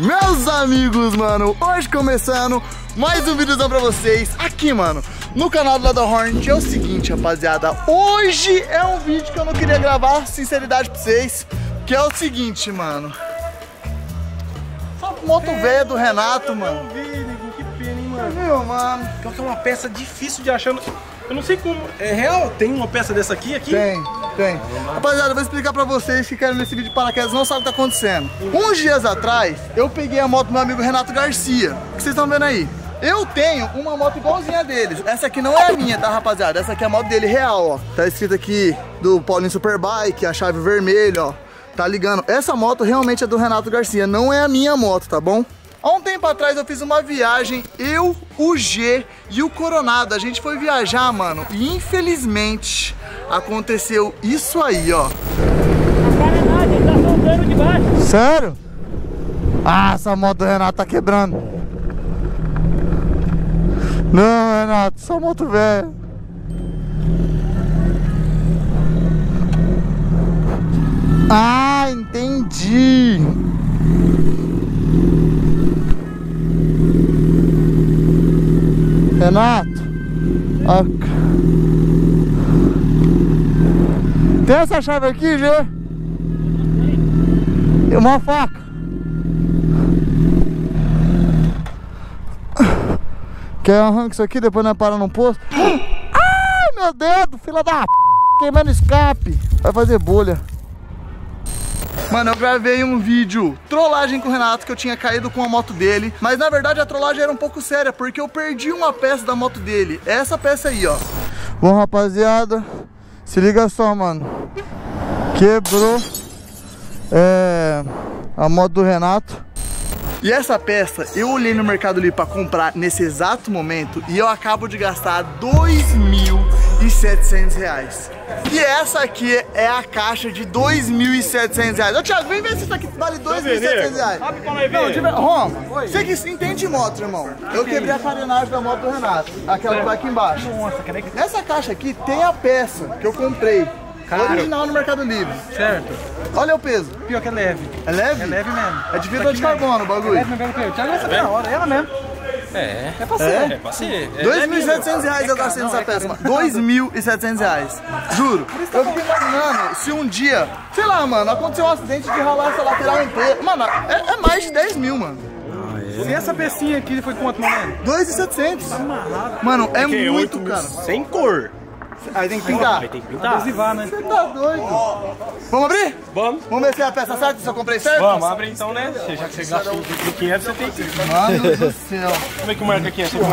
Meus amigos, mano, hoje começando mais um vídeozão pra vocês aqui, mano, no canal do Lado Hornet. É o seguinte, rapaziada, hoje é um vídeo que eu não queria gravar, sinceridade pra vocês, que é o seguinte, mano. Só moto velha do Renato, mano. Que pena, hein, mano. Viu, mano? Pior que é uma peça difícil de achar. Eu não sei como. É real? Tem uma peça dessa aqui? Tem. Rapaziada, eu vou explicar pra vocês que querem nesse vídeo de paraquedas não sabem o que tá acontecendo. Uns dias atrás, eu peguei a moto do meu amigo Renato Garcia, que vocês estão vendo aí. Eu tenho uma moto igualzinha deles. Essa aqui não é a minha, tá, rapaziada? Essa aqui é a moto dele real, ó. Tá escrito aqui do Paulinho Superbike, a chave vermelha, ó. Tá ligando? Essa moto realmente é do Renato Garcia, não é a minha moto, tá bom? Há um tempo atrás eu fiz uma viagem, eu, o G e o Coronado. A gente foi viajar, mano, e infelizmente aconteceu isso aí, ó. A carenagem, ele tá soltando de baixo. Sério? Ah, essa moto do Renato tá quebrando. Não, Renato, essa moto velha. Ah, entendi. Renato, ó. Tem essa chave aqui, Gê? E uma faca. Quer arrancar isso aqui, depois nós paramos no posto? Ai, meu dedo, filha da p... queimando escape. Vai fazer bolha. Mano, eu gravei um vídeo trollagem com o Renato, que eu tinha caído com a moto dele. Mas na verdade a trollagem era um pouco séria, porque eu perdi uma peça da moto dele. É essa peça aí, ó. Bom, rapaziada, se liga só, mano. Quebrou a moto do Renato. E essa peça eu olhei no Mercado Livre pra comprar nesse exato momento e eu acabo de gastar R$2.700. E essa aqui é a caixa de R$2.700. Ô Thiago, vem ver se isso aqui vale R$2.700. Sabe como é ver? Roma, você que entende de moto, irmão. Eu quebrei a carenagem da moto do Renato, aquela que vai aqui embaixo. Nessa caixa aqui tem a peça que eu comprei. Original no Mercado Livre. Certo. Olha o peso. Pior que é leve. É leve? É leve mesmo. É de fibra de carbono o bagulho. É leve mesmo. Thiago, essa é da hora. Ela mesmo. É pra ser. É pra ser. R$2.700 eu gastei nessa peça, mano. R$2.700. Juro. Eu fiquei imaginando se um dia, sei lá, mano, aconteceu um acidente de ralar essa lateral inteira. Mano, é mais de 10 mil, mano. E essa pecinha aqui foi quanto, mano? R$2.700. Mano, é muito caro. Sem cor. Aí tem que pintar. Aí tem que pintar. Adesivar, né? Você tá doido? Vamos abrir? Vamos. Vamos ver se é a peça certa, se eu comprei certo? Vamos, abre então, né? Já que você gastou de 500, você tem que... Mano do céu. Como é que marca aqui essa?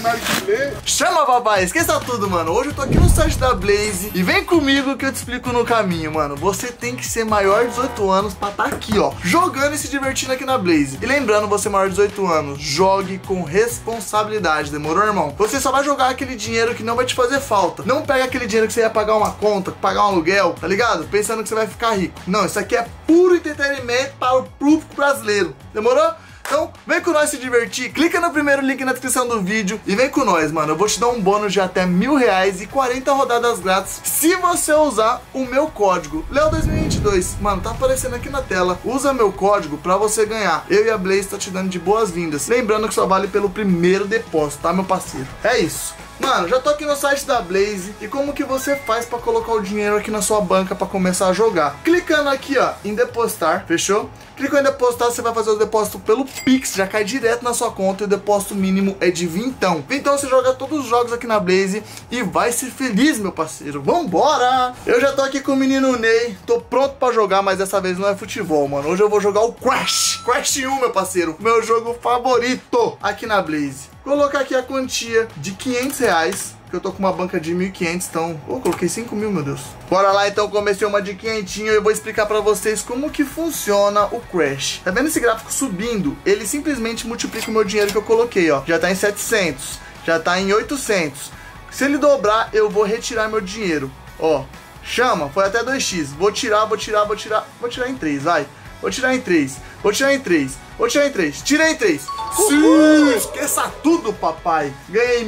Chama, papai, esqueça tudo, mano. Hoje eu tô aqui no site da Blaze e vem comigo que eu te explico no caminho, mano. Você tem que ser maior de 18 anos pra tá aqui, ó, jogando e se divertindo aqui na Blaze. E lembrando, você maior de 18 anos, jogue com responsabilidade, demorou, irmão? Você só vai jogar aquele dinheiro que não vai te fazer falta. Não pega aquele dinheiro que você ia pagar uma conta, pagar um aluguel, tá ligado? Pensando que você vai ficar rico. Não, isso aqui é puro entretenimento para o público brasileiro. Demorou? Então, vem com nós se divertir, clica no primeiro link na descrição do vídeo e vem com nós, mano. Eu vou te dar um bônus de até R$1.000 e 40 rodadas grátis se você usar o meu código Leo2022. Mano, tá aparecendo aqui na tela. Usa meu código pra você ganhar. Eu e a Blaze tá te dando de boas-vindas. Lembrando que só vale pelo primeiro depósito, tá, meu parceiro? É isso. Mano, já tô aqui no site da Blaze. E como que você faz pra colocar o dinheiro aqui na sua banca pra começar a jogar? Clicando aqui, ó, em depositar, fechou? Clicou em depositar, você vai fazer o depósito pelo Pix, já cai direto na sua conta e o depósito mínimo é de vintão. Então você joga todos os jogos aqui na Blaze e vai ser feliz, meu parceiro. Vambora! Eu já tô aqui com o menino Ney, tô pronto pra jogar, mas dessa vez não é futebol, mano. Hoje eu vou jogar o Crash. Crash 1, meu parceiro, meu jogo favorito aqui na Blaze. Colocar aqui a quantia de R$500, que eu tô com uma banca de 1.500, então... Oh, coloquei 5 mil, meu Deus. Bora lá, então, comecei uma de 500 e eu vou explicar pra vocês como que funciona o Crash. Tá vendo esse gráfico subindo? Ele simplesmente multiplica o meu dinheiro que eu coloquei, ó. Já tá em 700, já tá em 800. Se ele dobrar, eu vou retirar meu dinheiro. Ó, chama, foi até 2x. Vou tirar em 3, vai. Vou tirar em 3, vou tirar em 3, vou tirar em 3. Tirei em 3. Sim, esqueça tudo, papai. Ganhei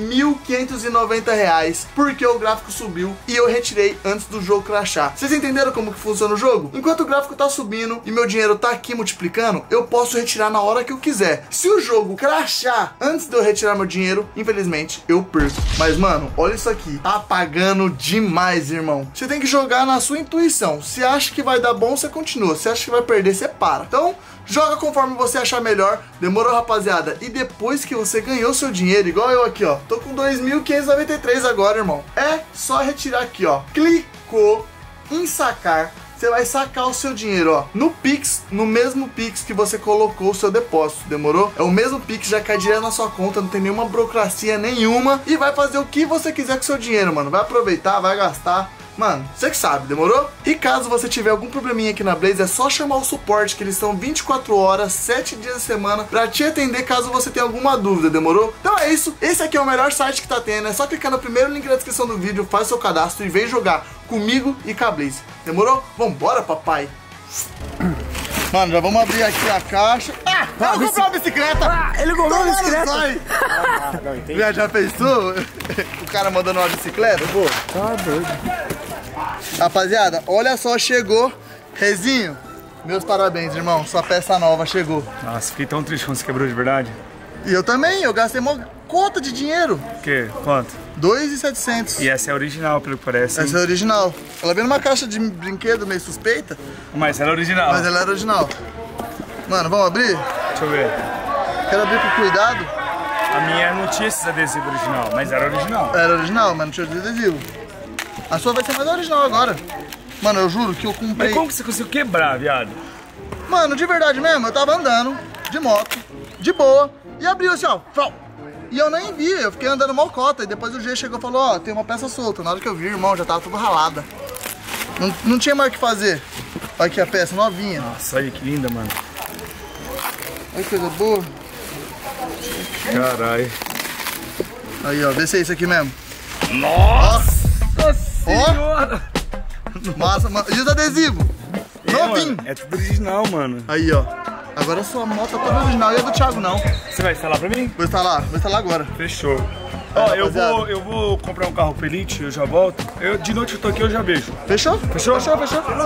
R$1.590 porque o gráfico subiu e eu retirei antes do jogo crashar. Vocês entenderam como que funciona o jogo? Enquanto o gráfico tá subindo e meu dinheiro tá aqui multiplicando, eu posso retirar na hora que eu quiser. Se o jogo crashar antes de eu retirar meu dinheiro, infelizmente, eu perco. Mas, mano, olha isso aqui. Tá pagando demais, irmão. Você tem que jogar na sua intuição. Se acha que vai dar bom, você continua. Se acha que vai perder, você para. Então, joga conforme você achar melhor. Demorou, rapaziada? E depois que você ganhou seu dinheiro, igual eu aqui, ó. Tô com 2.593 agora, irmão. É só retirar aqui, ó. Clicou em sacar. Você vai sacar o seu dinheiro, ó, no Pix, no mesmo Pix que você colocou o seu depósito, demorou? É o mesmo Pix, já cai direto na sua conta, não tem nenhuma burocracia nenhuma e vai fazer o que você quiser com o seu dinheiro, mano. Vai aproveitar, vai gastar. Mano, você que sabe, demorou? E caso você tiver algum probleminha aqui na Blaze, é só chamar o suporte, que eles estão 24 horas, 7 dias de semana, pra te atender caso você tenha alguma dúvida, demorou? Então é isso, esse aqui é o melhor site que tá tendo, é só clicar no primeiro link na descrição do vídeo, faz seu cadastro e vem jogar comigo e com a Blaze, demorou? Vambora, papai! Mano, já vamos abrir aqui a caixa. Ah, eu vou comprar uma bicicleta! Ah, ele comprou uma bicicleta! Não, entendi. Já pensou? O cara mandando uma bicicleta? Pô, tá doido. Rapaziada, olha só, chegou. Rezinho, meus parabéns, irmão. Sua peça nova chegou. Nossa, fiquei tão triste quando você quebrou de verdade. E eu também, eu gastei uma cota de dinheiro. O quê? Quanto? 2.700. E essa é a original, pelo que parece. Essa é a original. Ela veio numa caixa de brinquedo meio suspeita. Mas ela é original. Mas ela era original. Mano, vamos abrir? Deixa eu ver. Quero abrir com cuidado. A minha não tinha esses adesivos original, mas era original. Era original, mas não tinha adesivo. A sua vai ser mais original agora. Mano, eu juro que eu comprei... Mas como que você conseguiu quebrar, viado? Mano, de verdade mesmo, eu tava andando de moto, de boa, e abriu assim, ó. E eu nem vi, eu fiquei andando mocota. E depois o G chegou e falou, ó, tem uma peça solta. Na hora que eu vi, irmão, já tava tudo ralada. Não tinha mais o que fazer. Olha aqui a peça, novinha. Nossa, olha que linda, mano. Olha que coisa boa. Caralho. Aí, ó, vê se é isso aqui mesmo. Nossa senhora! Massa, mano. E os adesivos? Novinho. Mano, é tudo original, mano. Aí, ó. Agora a sua moto é toda original e a do Thiago não. Você vai instalar pra mim? Vou instalar agora. Fechou. Ó, eu vou comprar um carro pro Elite, eu já volto. De noite eu tô aqui, eu já beijo. Fechou? Fechou? Mano,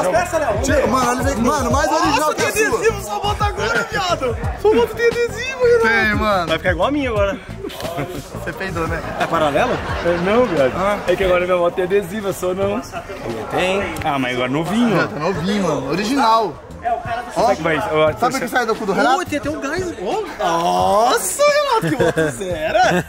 mais original que a sua. Adesivo, sua moto agora, viado. Sua moto tem adesivo, Renato. Tem, mano. Vai ficar igual a minha agora. Você peidou, né? É paralelo? Não, viado. É que agora minha moto tem adesivo, a sua não. Tem. Ah, mas agora novinho. Tá novinho, mano. Original. Ó, sabe o que sai do cu do Renato? Tem até um gás. Nossa, Renato, que moto zera.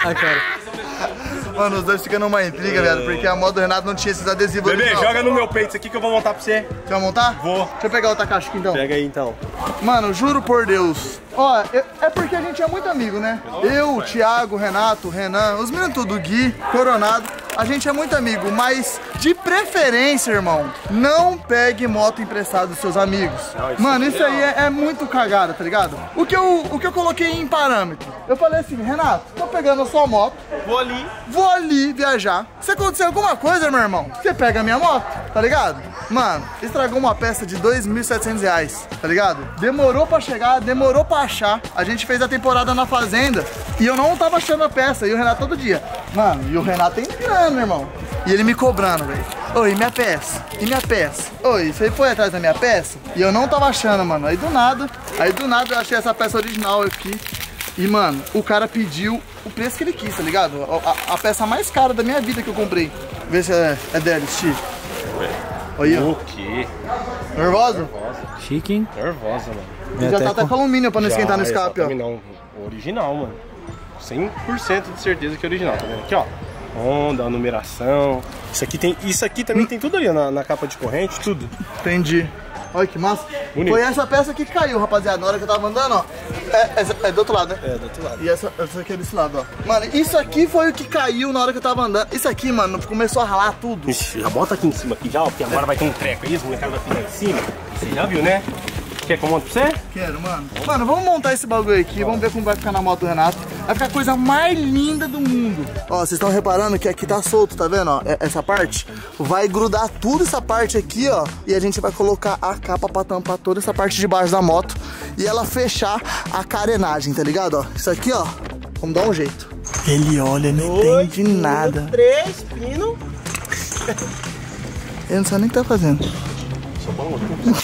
Mano, os dois ficam numa intriga, velho, porque a moto do Renato não tinha esses adesivos. Bebê, original. joga no meu peito isso aqui que eu vou montar pra você. Você vai montar? Vou. Deixa eu pegar outra caixa aqui então. Pega aí então. Mano, juro por Deus. Ó, é porque a gente é muito amigo, né? Eu, o Thiago, o Renato, o Renan, os meninos tudo, o Gui, Coronado. A gente é muito amigo, mas de preferência, irmão, não pegue moto emprestada dos seus amigos. Mano, isso aí é muito cagada, tá ligado? O que eu coloquei em parâmetro? Eu falei assim, Renato, tô pegando a sua moto. Vou ali viajar. Se acontecer alguma coisa, meu irmão, você pega a minha moto, tá ligado? Mano, estragou uma peça de R$2.700, tá ligado? Demorou pra chegar, demorou pra achar. A gente fez a temporada na fazenda e eu não tava achando a peça. E o Renato todo dia. Mano, e o Renato tem grana, irmão. E ele me cobrando, velho. Oi, minha peça? E minha peça? Oi, você foi atrás da minha peça? E eu não tava achando, mano. Aí do nada eu achei essa peça original aqui. E, mano, o cara pediu o preço que ele quis, tá ligado? A peça mais cara da minha vida que eu comprei. Vê se é dela, Steve. Olha. O quê? Nervosa? Chique, hein? Nervosa, mano. E já tá até com alumínio pra não esquentar no escape, ó. Não, original, mano. 100% de certeza que é original, tá vendo? Aqui, ó. Honda, a numeração. Isso aqui também tem tudo ali, ó, na capa de corrente, tudo. Entendi. Olha que massa. Bonito. Foi essa peça que caiu, rapaziada. Na hora que eu tava andando, ó. É do outro lado, né? É, do outro lado. E essa aqui é desse lado, ó. Mano, isso aqui foi o que caiu na hora que eu tava andando. Isso aqui, mano, começou a ralar tudo. Ixi, já bota aqui em cima, aqui já, ó, porque agora vai ter um treco aí, os molecados vai ficar em cima. Você já viu, né? quer que eu monte pra você? Quero, mano. Mano, vamos montar esse bagulho aqui, vamos ver como vai ficar na moto do Renato. Vai ficar a coisa mais linda do mundo. Ó, vocês estão reparando que aqui tá solto, tá vendo, ó? Essa parte vai grudar tudo essa parte aqui, ó. E a gente vai colocar a capa pra tampar toda essa parte de baixo da moto. E ela fechar a carenagem, tá ligado, ó? Isso aqui, ó, vamos dar um jeito. Ele olha, não entende nada. 3, pino. Ele não sabe nem o que tá fazendo. Só bom.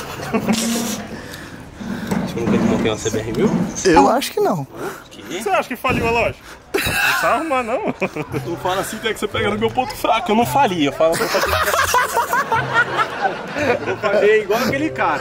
Você nunca desmontei uma CBR1000? Eu acho que não. Você acha que faliu a loja? Não precisa arrumar, não. Não fala assim, que é que você pega no meu ponto fraco. Eu não fali, eu falo. Eu falei igual aquele cara.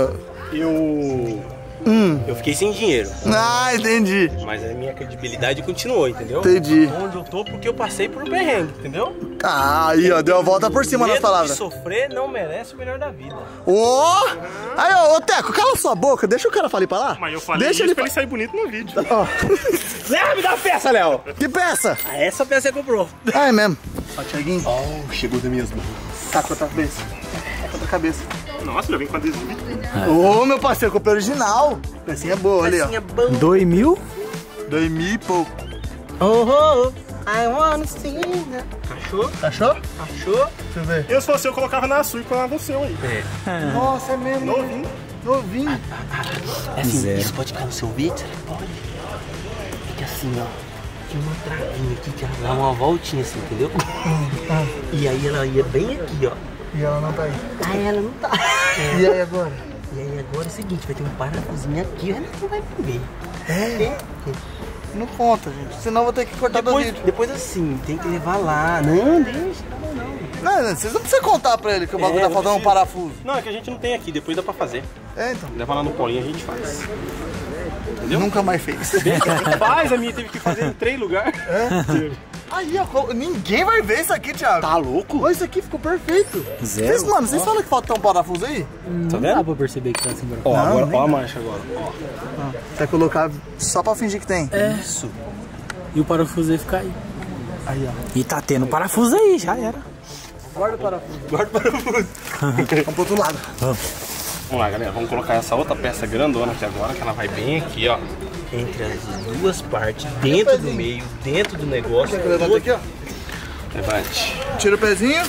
Eu fiquei sem dinheiro. Ah, entendi. Mas a minha credibilidade continuou, entendeu? Entendi. Onde eu tô, porque eu passei por um perrengue, entendeu? Ah, aí, ó, deu a volta por cima nas palavras. De sofrer não merece o melhor da vida. Ô! Aí, ô, Teco, cala sua boca, deixa o cara falar pra lá. Mas eu falei deixa isso pra ele sair bonito no vídeo. Ó. Léo, me dá a peça, Léo! Que peça? Ah, essa peça você comprou. Ah, é mesmo. Ó, Thiaguinho. Oh, chegou das minhas mãos. Tá com a cabeça. Tá com a cabeça. Nossa, já vem com adesivo. Ô, meu parceiro, comprei original. Pecinha boa ali, ó. 2000? 2000 e pouco. Oh, I wanna see that. Achou? Achou? Achou? Deixa eu ver. Eu, se fosse eu, colocava na sua e colocava no seu aí. Nossa, é mesmo. Novinho. Novinho. É assim, Zero. isso pode ficar no seu vídeo? Pode. Fica assim, ó. Tem uma travinha aqui que ela dá uma voltinha assim, entendeu? E aí ela ia bem aqui, ó. E ela não tá aí. Aí ela não tá. E aí agora? E aí agora é o seguinte, vai ter um parafusinho aqui, o Renato não vai ver. É? Não conta, gente. Senão eu vou ter que cortar do vídeo. Depois assim, tem que levar lá. Não, deixa, não. Não, vocês não precisam contar pra ele que o bagulho tá faltando um parafuso. Não, é que a gente não tem aqui, depois dá pra fazer. É, então. Leva lá no polinho, a gente faz. Entendeu? Nunca mais fez. Faz, a minha teve que fazer em 3 lugares. Aí, ó, ninguém vai ver isso aqui, Thiago. Tá louco? Olha, isso aqui ficou perfeito. Zero. Vocês, mano, vocês falam que falta um parafuso aí? Não dá pra perceber que tá assim agora. Ó, Não, agora, nem ó a dá. marcha agora. Ó. Vai colocar só pra fingir que tem. É. Isso. E o parafuso aí fica aí. Aí, ó. E tá tendo parafuso aí, já era. Guarda o parafuso. Guarda o parafuso. Vamos pro outro lado. Vamos lá, galera. Vamos colocar essa outra peça grandona aqui agora, que ela vai bem aqui, ó. Entre as duas partes, dentro do meio, dentro do negócio. Levanta aqui, ó. Levante. Tira o pezinho.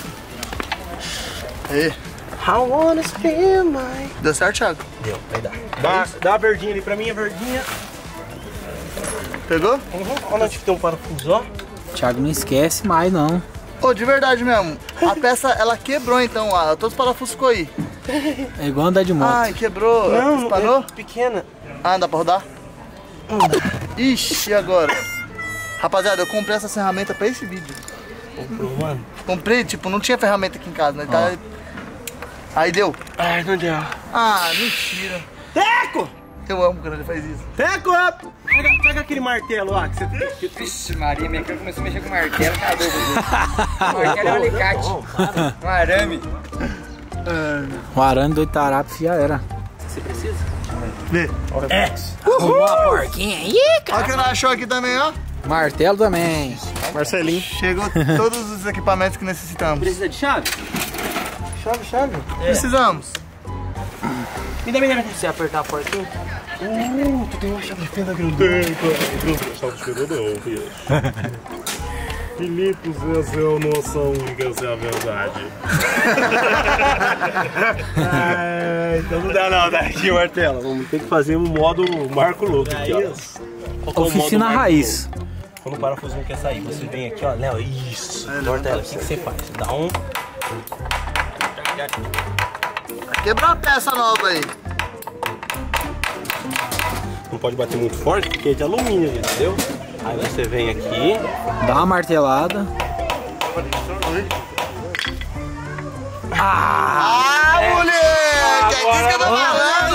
Aí. I wanna spend my... Deu certo, Thiago? Deu, vai dar. Dá a verdinha ali pra mim, a verdinha. Pegou? Olha onde tem um parafuso, ó. Thiago não esquece mais, não. Ô, de verdade mesmo. A peça, ela quebrou então, ó. Todos os parafusos ficou aí. É igual andar de moto. Ai, quebrou. Não, Parou? é pequena. Ah, dá pra rodar? Ixi, e agora? Rapaziada, eu comprei essa ferramenta pra esse vídeo. Comprou, mano. Comprei, tipo, não tinha ferramenta aqui em casa, né? Tá... Aí deu. Ai, não deu. Ah, mentira. Teco! Eu amo quando ele faz isso. Teco! Pega aquele martelo lá que você tem. Vixe Maria, minha cara começou a mexer com o martelo, cadê o martelo é um alicate, um arame. O arame do Itarapes já era. Você precisa? Vê. Arrumou a porquinha aí, Olha o que nós achou aqui também, ó. Martelo também. Marcelinho. Chegou todos os equipamentos que necessitamos. Precisa de chave? Chave? Precisamos. Me dá pra você apertar a porquinha? Tu tem uma chave de fenda grandona. Chave de fenda não, filho. Filipe, essa é a nossa única, essa é a verdade. Então não dá não, dá aqui o martelo. Vamos ter que fazer um modo Marco Louco aqui, ó. Oficina raiz. Quando o parafusinho quer sair, você vem aqui, ó, Léo, isso. Corta ela, o que você faz? Dá um... Quebrou a peça nova aí. Não pode bater muito forte porque é de alumínio, entendeu? Aí você vem aqui. Dá uma martelada. Ah, moleque! É isso que eu tô falando!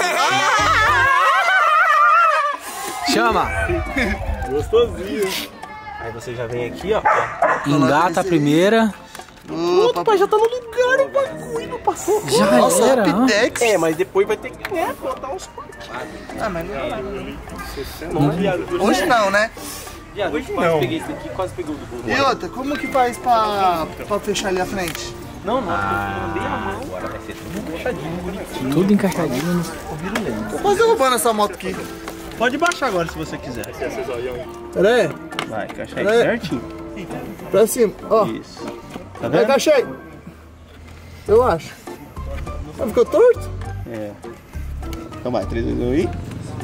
Chama. Gostosinho. Aí você já vem aqui, ó. Engata a primeira. Opa, Mas já tá no lugar o bagulho, não passou. Já nossa, era. ó. Pitex. É, mas depois vai ter que, né, botar uns cortes. Ah, mas não. Não, Hoje não, né? Hoje quase peguei isso aqui, quase pegou do bolo. E outra, como que faz pra fechar ali a frente? Não, eu mandei a mão. Agora vai ser tudo encaixadinho, bonitinho. Tudo encaixadinho. Tô quase derrubando essa moto aqui. Pode baixar agora se você quiser. Pera aí. Vai, encaixar aí certinho. Pra cima, ó. Isso. Tá Eu vendo? encaixei. Eu acho. Ah, ficou torto? É. Então vai, 3, 2, 1 e...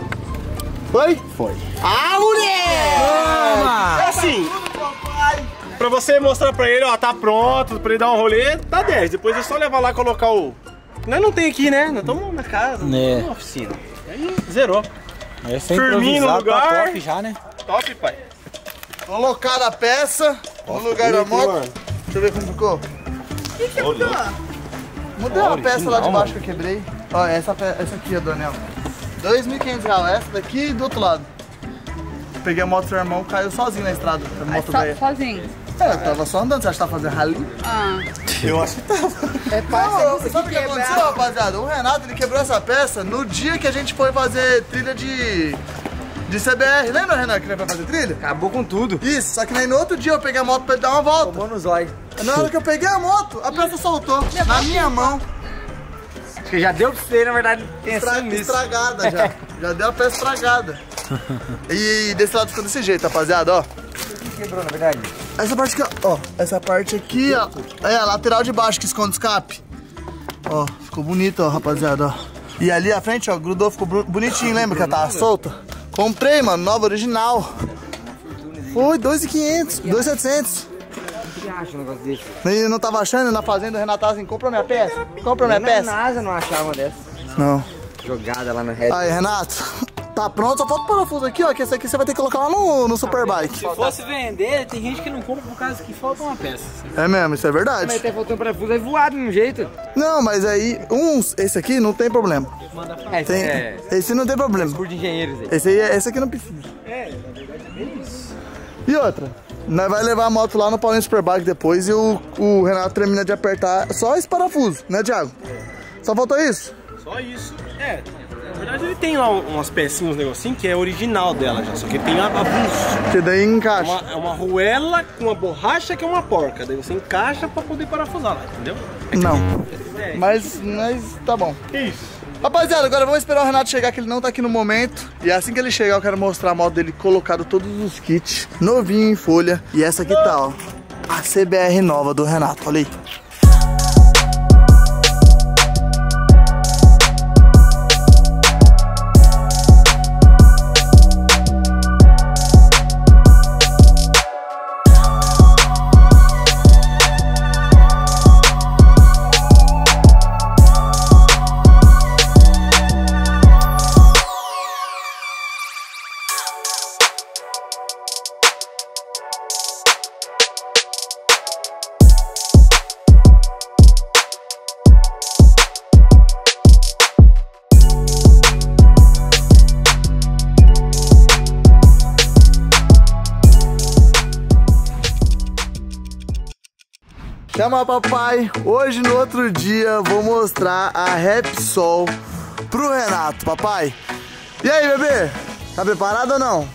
Foi? Foi. Ah, moleque! É assim, pra você mostrar pra ele, ó, tá pronto, pra ele dar um rolê, tá 10. Depois é só levar lá e colocar o... Nós não tem aqui, né? Nós estamos na casa, É. na oficina. Aí zerou. Aí sem Firminho no improvisar, lugar. tá top já, né? Top, pai. Colocar a peça no lugar da moto. mano. Deixa eu ver como ficou. O que mudou? Mudei uma Original, peça lá de baixo mano. que eu quebrei. Ó, essa aqui, ó, Daniel. R$2.500, essa daqui e do outro lado. Peguei a moto do seu irmão, caiu sozinho na estrada. A moto velha. Sozinho. É, eu tava só andando, você acha que tá fazendo rally? Ah. Eu acho que tava. É Não, sabe o que aconteceu, rapaziada? O Renato, ele quebrou essa peça no dia que a gente foi fazer trilha de CBR. Lembra, Renato, que ele foi fazer trilha? Acabou com tudo. Isso, só que aí no outro dia eu peguei a moto pra ele dar uma volta. Tomou no zóio. Na hora que eu peguei a moto, a peça soltou na minha mão. Acho que já deu pra você, na verdade, pensando nisso. Estragada já. Já deu a peça estragada. E desse lado ficou desse jeito, rapaziada, ó. Quebrou, na verdade. Essa parte aqui, ó. Essa parte aqui, ó. É a lateral de baixo que esconde o escape. Ó, ficou bonito, ó, rapaziada, ó. E ali a frente, ó, grudou, ficou bonitinho, lembra que ela tava solta? Comprei, mano, nova, original. Foi, 2.500, 2.700. O que acha um negócio desse? E não tava achando, na fazenda o Renato tava assim, compra minha peça, compra minha peça. Na NASA não achava uma dessas. Não. Jogada lá na rede. Aí, Renato, tá pronto, só falta o parafuso aqui, ó, que esse aqui você vai ter que colocar lá no Superbike. Se fosse vender, tem gente que não compra por causa que falta uma peça. É mesmo, isso é verdade. Mas até faltou um parafuso, aí voado de um jeito. Não, mas aí, esse aqui não tem problema. É, Tem, esse não tem problema. por de engenheiros aí. Esse aqui não precisa. E outra, nós vai levar a moto lá no Paulinho Superbike depois e o Renato termina de apertar só esse parafuso, né, Thiago? Só faltou isso? Só isso. É, na verdade ele tem lá umas pecinhas, uns negocinhos que é original dela já, só que tem a avulso. Que daí encaixa. É uma arruela com uma borracha que é uma porca, daí você encaixa pra poder parafusar lá, entendeu? Não, mas tá bom. Isso. Rapaziada, agora vamos esperar o Renato chegar, que ele não tá aqui no momento. E assim que ele chegar, eu quero mostrar a moto dele colocado todos os kits, novinho em folha. E essa aqui tá, ó, a CBR nova do Renato, olha aí. Chama papai, hoje no outro dia vou mostrar a Repsol pro Renato, papai. E aí, bebê? Tá preparado ou não?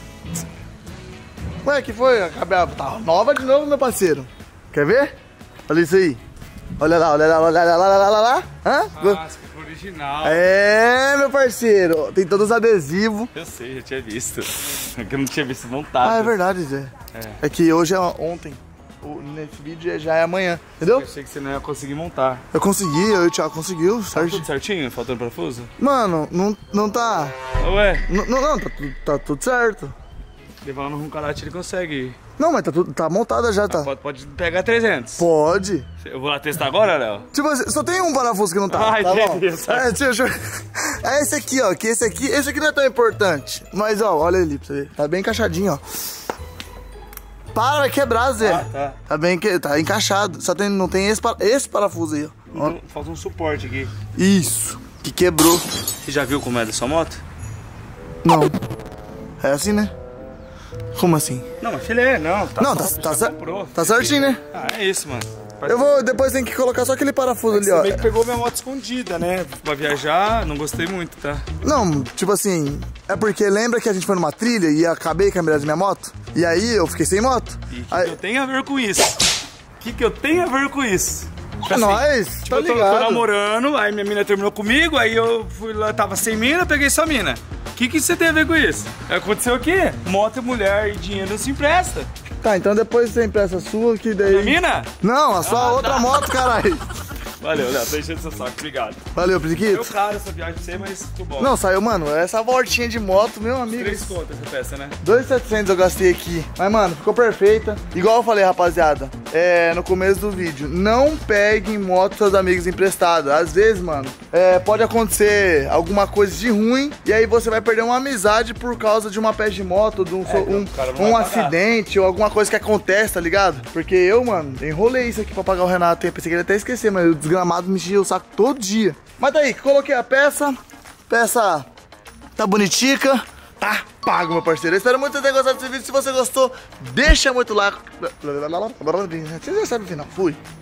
Ué, que foi? Tá nova de novo, meu parceiro. Quer ver? Olha isso aí. Olha lá, olha lá, olha lá, olha lá, olha lá. Hã? Nossa, que original. É, meu parceiro. Tem todos os adesivos. Eu sei, já tinha visto. É que eu não tinha visto montado. Ah, é verdade, Zé. É que hoje é ontem. Nesse vídeo já é amanhã, entendeu? Eu achei que você não ia conseguir montar. Eu consegui, eu e o Thiago conseguiu, Tá certo? tudo certinho? Faltando parafuso? Mano, não tá. Ué, Não, tá tudo certo. levar lá no Runcarate ele consegue. Não, mas tá montada já, tá. Pode pegar 300. Pode. Eu vou lá testar agora, Léo? Tipo assim, só tem um parafuso que não tá. Ai, tá bom? beleza. É esse aqui, ó. Que esse aqui não é tão importante. Mas, ó, olha ali pra você ver. Tá bem encaixadinho, ó. Para, vai quebrar, Zé. Tá. Tá encaixado. Só não tem esse parafuso aí, ó. Então, falta um suporte aqui. Isso. Que quebrou. Você já viu como é da sua moto? Não. É assim, né? Como assim? Não, mas filé, não. Não, tá certinho, né? Ah, é isso, mano. Eu vou, depois tem que colocar só aquele parafuso ali, Você ó. meio que pegou minha moto escondida, né? Pra viajar, não gostei muito, tá? Não, tipo assim, é porque lembra que a gente foi numa trilha e acabei com a miragem da minha moto? E aí eu fiquei sem moto. E o que Aí- eu tenho a ver com isso? O que eu tenho a ver com isso? É nóis, Tipo, tá eu tô ligado. namorando, aí minha mina terminou comigo, aí eu fui lá, tava sem mina, peguei sua mina. O que você tem a ver com isso? Aconteceu o quê? Moto, mulher e dinheiro não se empresta. Tá, então depois você empresta a sua, que daí... A mina? Não, a sua outra moto, caralho. Valeu, Léo, tô enchendo seu saco, obrigado. Valeu, Deu Priquito. caro essa viagem pra você, mas tudo bom. Não, saiu, mano, essa voltinha de moto, meu amigo. 3 contas essa peça, né? 2.700 eu gastei aqui. Mas, mano, ficou perfeita. Igual eu falei, rapaziada, no começo do vídeo, não peguem moto dos seus amigos emprestados. Às vezes, mano, pode acontecer alguma coisa de ruim e aí você vai perder uma amizade por causa de uma peça de moto, de um acidente ou alguma coisa que acontece, tá ligado? Porque eu, mano, enrolei isso aqui pra pagar o Renato. Eu pensei que ele ia até esquecer, mas o desgramado me enchia o saco todo dia. Mas daí, coloquei a peça tá bonitica, tá pago, meu parceiro. Eu espero muito que você tenha gostado desse vídeo. Se você gostou, deixa muito like. Você já sabe o final. Fui.